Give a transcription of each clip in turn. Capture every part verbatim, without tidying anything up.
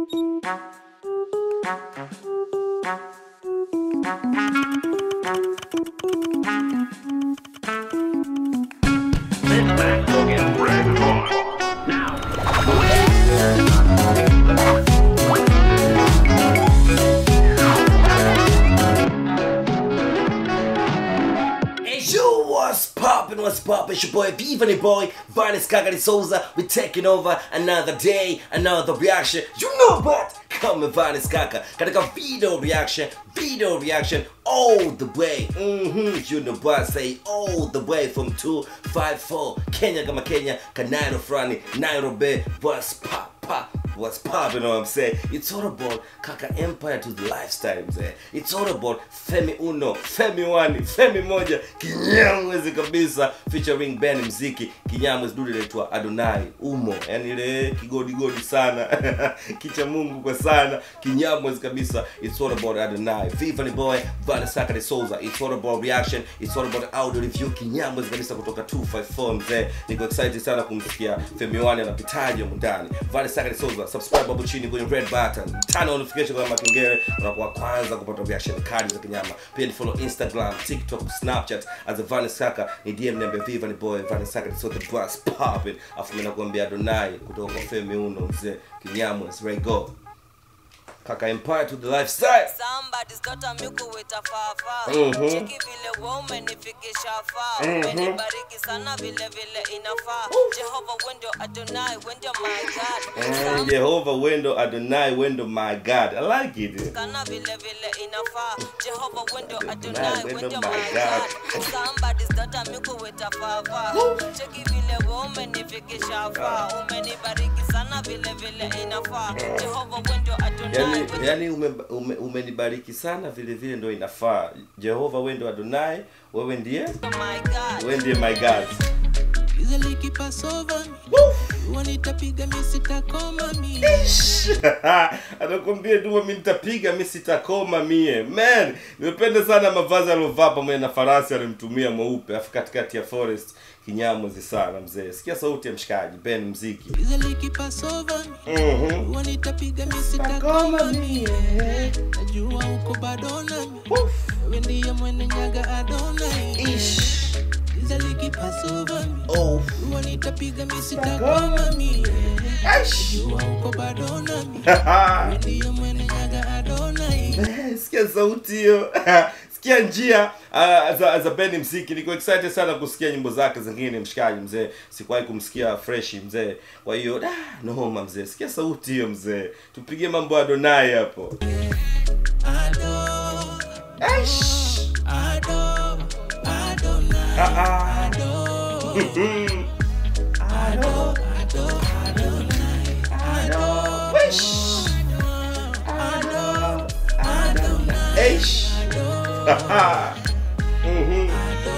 What's poppin'? It's your boy 𝙏𝙝𝙖𝙣 boy, 𝙏𝙝𝙖𝙣 𝙔𝙤𝙪. We're taking over another day, another reaction. You know what? Come with 𝙏𝙗𝙧. Katika video reaction, video reaction all the way. Mm-hmm. You know what? Say all the way from two five four. Kenya kama Kenya, Kanairo Frani, Nairobi. What's pop pop? What's poppin', you know what I'm saying? It's all about Kaka Empire to the lifestyle, mzee. It's all about Femi Uno, Femi Wani, Femi Moja, Kinyamwezi kabisa, featuring Bern Mziki, Kinyamwezi dude letua Adonai, Umo, yani ile kigodi godi sana, kicha Mungu kwa sana, Kinyamwezi kabisa. It's all about Adonai, 𝙏𝙗𝙧 boy, 𝙏𝙗𝙧 𝙔𝙤𝙪. It's all about reaction, it's all about audio review, Kinyamwezi kabisa kutoka two five four, mzee. Niko excited sana kumsikia Femi Wani anapitaje mundani. 𝙏𝙗𝙧 𝙔𝙤𝙪. Subscribe hapo chini kwenye red button, turn on notification kwa makengele, unakuwa kwanza kupata reaction kali za kinyama. Pia ni follow Instagram, TikTok, Snapchat as 𝙏𝙗𝙧. Ni D M number 𝙏𝙗𝙧 boy, 𝙏𝙗𝙧 so the bus popping. Afu mimi nakwambia Adonai kutoka kwa Femi Uno, mzee Kinyamwezi, right go. Kaka Empire to the lifestyle. Somebody's got a milk with a fafa. Cheki vile woman nifikisha fa. Umenibariki sana vile vile inafaa. Jehovah wendo Adonai wendo my God. Jehovah wendo Adonai wendo my God. I like it. Kana vile vile inafaa. Jehovah wendo Adonai wendo my God. Somebody's got a milk with a fafa. Cheki vile woman nifikisha fa. Umenibariki sana vile vile inafaa. Jehovah wendo Adonai. Yani umenibariki sana vile vile ndo inafaa. Jehovah wendo Adonai, wewe ndiye wewe ndiye my God. Easily keep us over me. Wanitapiga mimi sitakoma mie. Anakuambia tu mimi nitapiga mimi sitakoma mie. Man, nimependa sana mavazi alovaa pamoja na farasi alimtumia mweupe afu katikati ya forest. Kinyamwezi sana mzee. Sikia sauti ya mshikaji Bern Mziki. Easily keep us over me. Mhm. Wanitapiga mimi sitakoma mie. Najua uko bado nami. Wewe ndiye mwenye nyaga Adonai. Ish. Easily keep us over me. Oh. Wanitapiga mimi sitakoma mie. Najua uko bado nami. Wewe ndiye mwenye nyaga Adonai. Sikia sauti hiyo. Sikia njia uh, za, za Bern Mziki. Niko excited sana kusikia nyimbo zake zingine mshikaji mzee. Sikuwahi kumsikia fresh mzee. Kwa hiyo da noma mzee. Sikia sauti hiyo mzee. Tupigie mambo ya Adonai hapo. Ado. Eish. Ado. Adonai. Ah. Ado. Ado. Ado. Adonai. Ado. Wish. Ado. Adonai. Eish. Mhm.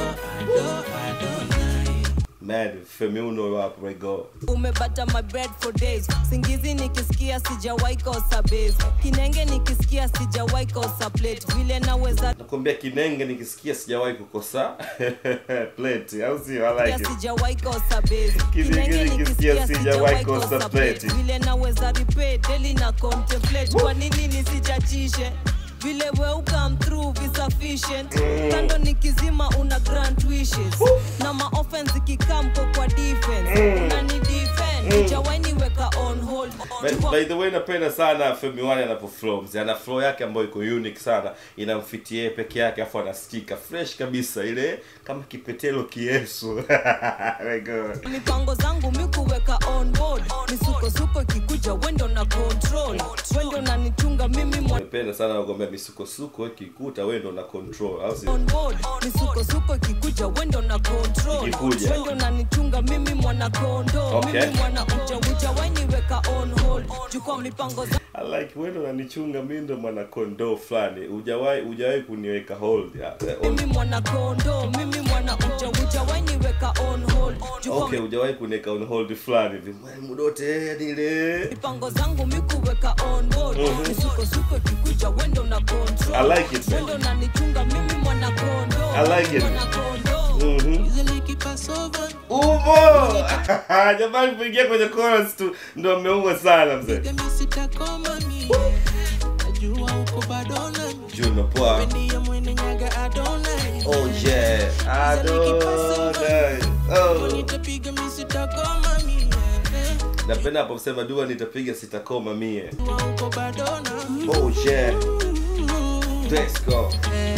Mad Femi Uno hapo right go. Umebata my bread for days. Singizi nikisikia sijawahi kosa base. Kinenge nikisikia sijawahi kosa plate. Vile naweza nakwambia kinenge nikisikia sijawahi kukosa plate. Au si I like it. Sijawahi kosa base. Kinenge nikisikia sijawahi kosa plate. Vile naweza repay daily na contemplate. Kwa nini nisijachishe? Vile we come through is sufficient. Kando nikizima una grant wishes. Na ma offense ikikam kwa defense. Na ni defend. Ujawaini weka on hold. By, by the way napenda sana Femi Wani anapoflow. Ana flow yake ambayo iko unique sana. Inamfiti yeye peke yake afu anasikika fresh kabisa ile kama kipetelo kiesu. Very good. Mipango zangu mikuweka on board. Misuko suko kikuja wendo na control. Wendo na nitunga mimi mwa. Napenda sana nakwambia misuko suko ikikuta wendo na control. Au si? On board. Misuko suko kikuja wendo na control. Ikikuja. Wendo na nitunga mimi mwana kondo. Okay. Mimi mwana uja uja waini weka on hold. Jukwa mipango zangu. I like wendo na nichunga mimi ndo mwana kondo fulani. Hujawahi hujawahi kuniweka hold ya. Mimi mwana kondo, mimi mwana uja uja waini weka on hold. Okay, hujawahi kuniweka on hold fulani hivi. Mudote dile. Mipango zangu mikuweka on board. Misuko suko kikuja wendo na control. I like it. Wendo na nichunga mimi mwana kondo. I like it. Mwana kondo. Mhm. Easily keep us over. Umo. Jamani kuingia kwenye chorus tu ndo ameua sana mzee. Piga mimi sitakoma mie. Najua uko bado nami. Juno poa. Wewe ndiye mwenye nyaga Adonai. Oh yeah. Adonai. Oh. Nitapiga mimi sitakoma mie. Napenda hapo kusema dua nitapiga sitakoma mie. Uko bado nami. Oh yeah. Let's go.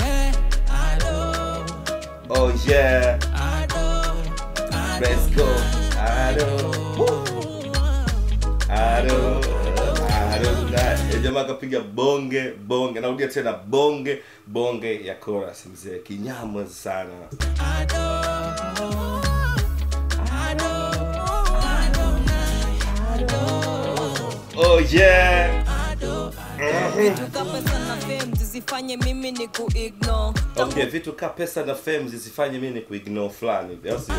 Oh yeah. Let's go. Ado. Ado. Ado. Jamaa kapiga bonge bonge. Narudia tena bonge bonge ya chorus mzee. Kinyama sana. Oh yeah. Vitu ka pesa na fame zisifanye mimi ni ku-ignore. Okay, vitu ka pesa na fame zisifanye mimi ni ku-ignore flani.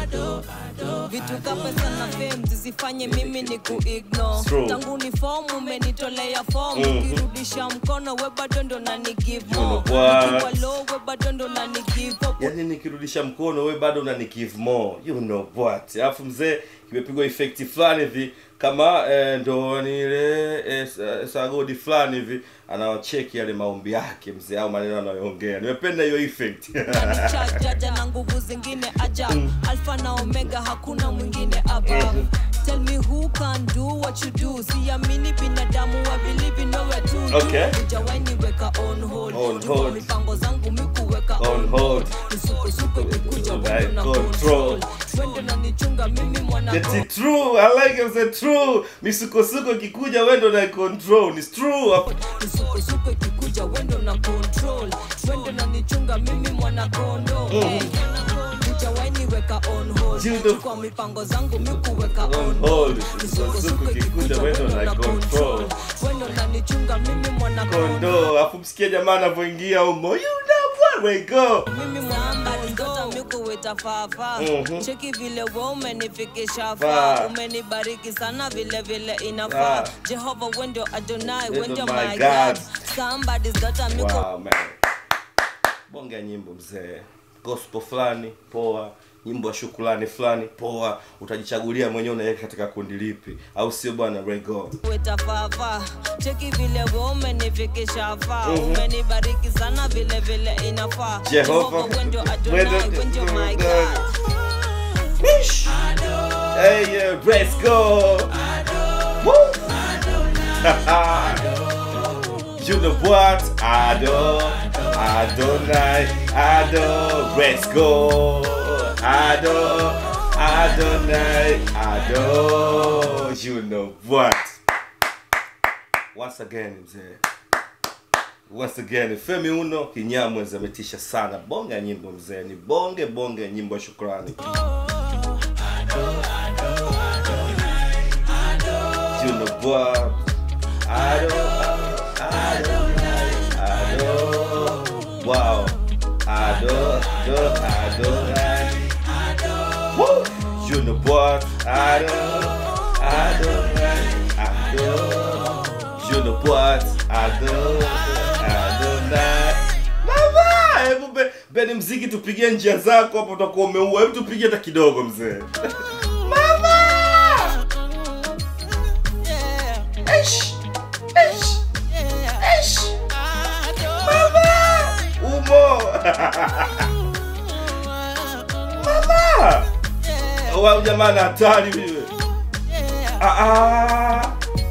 Vitu ka pesa na fame zisifanye mimi ni ku-ignore. True. Tangu ni form umenitolea form. Ukirudisha mkono we bado ndo nani give You know more. what? Nikiwa low we bado ndo nani give up. Yaani nikirudisha mkono we bado unani give more. You know what? Alafu mzee kimepigwa effect flani hivi kama eh, ndo ni ile eh, sagodi flani hivi anawacheki yale maombi yake mzee au maneno anayoongea. Nimependa hiyo effect. Jaja na nguvu zingine ajabu. Alpha na omega hakuna mwingine above. Tell me who can do what you do. Siamini binadamu I believe in nowhere to. Okay. Hujawahi niweka on hold. On Jua hold. mipango zangu mikuweka On hold. Nisuko suko ikikuja Like wendo na control. control. Wendo na nichunga mimi mwana It's it true. I like it. It's true. Misukosuko kikuja wendo na control. It's true. Nisuko suko ikikuja wendo na control. Wendo na nichunga mimi mwana kondo. Hey. Hujawahi niweka on hold. Judo. Kwa mipango zangu mikuweka On on hold. hold. Misukosuko kikuja wendo na control. Wendo na nichunga mimi mwana Kondo. Afu msikia jamaa anavyoingia humo. You know where we go. mimi mwamba ningota mikuweta fafa. Mhm. Cheki vile wewe umenifikisha Faa. fa. Umenibariki sana vile vile inafaa. Faa. Jehova wendo Adonai Wendo wendo my my God. God. Somebody's got a miku. Wow man. Bonga nyimbo mzee. Gospel flani poa, nyimbo ya shukrani flani poa, utajichagulia mwenyewe unaweka katika kundi lipi, au sio bwana Rego? Weta fafa. Cheki vile wewe umenifikisha fa. Umenibariki sana vile vile inafaa. Jehova wendo Adonai wendo- wendo my God. Wish. Hey yeah, let's go. Woo. You know what? Ado, Adonai, Ado, let's go. Ado, Adonai, Ado. You know what? Once again, mzee. Once again, Femi uno Kinyamwezi ametisha sana. Bonge nyimbo mzee, ni bonge bonge nyimbo shukrani. You know what? Ado, Adonai, Ado. Wow. Ado, Ado, Adonai. Woo! You know what? Ado, Adonai, Ado. You know what? Ado, Adonai. Mama, hebu be, Bern Mziki tupigie njia zako hapo utakuwa umeua. Hebu tupigie hata kidogo mzee. Mama! Eish! Eish! Eish! Mama! Umo! Mama! Wao jamani hatari vile. Ah ah.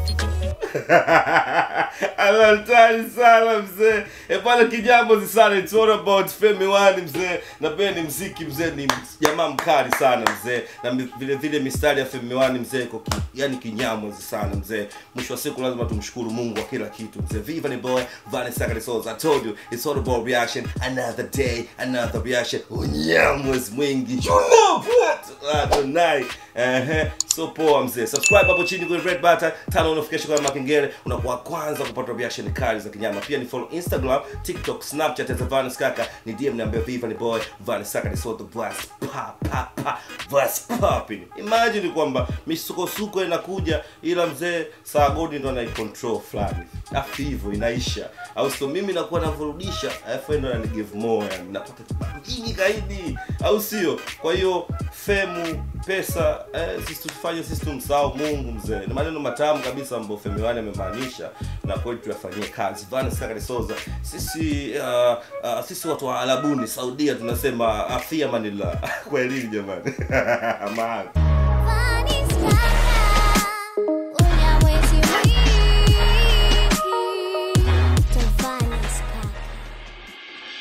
Hatari sana mzee. E pale Kinyamwezi sana, it's all about Femi wani mzee. Na Bern Mziki mzee ni jamaa mkali sana mzee. Na vile vile mistari ya Femi wani mzee iko yani Kinyamwezi sana mzee. Mwisho wa siku lazima tumshukuru Mungu kwa kila kitu mzee. Viva ni boy, 𝙏𝙝𝙖𝙣 𝙔𝙤𝙧. I told you, it's all about reaction. Another day, another reaction. Unyamwezi mwingi. You know what? Adonai. Eh, so poa mzee. Subscribe hapo chini kwenye red button, turn on notification kwa makengele. kengele, unakuwa kwanza kupata reaction kali za kinyama. Pia ni follow Instagram, TikTok, Snapchat as VanSkaka. Ni D M niambia viva ni boy VanSkaka ni sort of blast pa pa pa blast popping. Imagine kwamba misukosuko inakuja ila mzee saa godi ndo ana control fulani. Afu hivyo inaisha. Au sio mimi nakuwa navurudisha, afu ndo anani give more yani napata nyingi kaidi. Au sio? Kwa hiyo femu, pesa, eh, sisi tufanye sisi tumsahau Mungu mzee. Ni maneno matamu kabisa ambayo Femi wani amemaanisha na kweli tuyafanyie kazi. VanSkaka 𝙤𝙘 sisi uh, uh, sisi watu wa Arabuni Saudia tunasema afia manila. Kweli jamani. Amani.